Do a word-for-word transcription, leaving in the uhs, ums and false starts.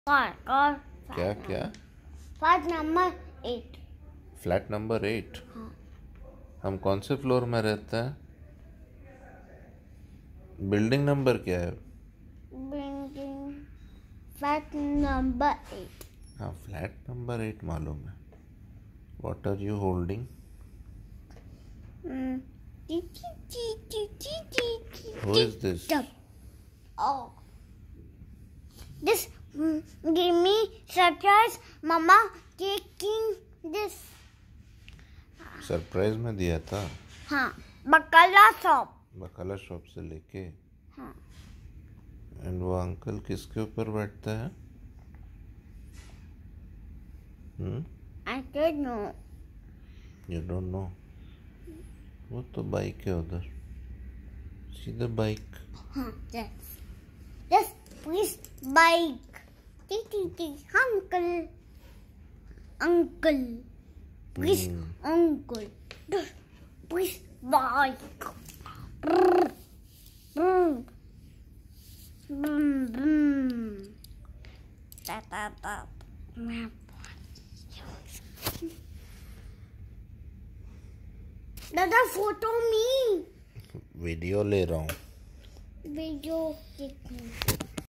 Car car क्या क्या? Flat number eight. Flat number eight? हाँ। हम कौन से फ्लोर में रहते हैं? बिल्डिंग नंबर क्या है? Building flat number eight. हाँ, फ्लैट नंबर एट मालूम है। What are you holding? Who is this? Oh, this mm, give me surprise. Mama taking this. Surprise में दिया था? हाँ, बकला शॉप। बकाला शॉप से लेके। हाँ। एंड वो अंकल किसके ऊपर बैठता है? हम्म? I don't know. You don't know? वो तो बाइक है उधर, सीधा बाइक। हाँ, yes. Yes, please bike. Tea tea tea, uncle. Uncle. Please, Hmm. uncle. Just please bike. Brr, brr. Boom, boom. Da, da, da. दादा फोटो मी video ले रहा हूँ। वीडियो देखने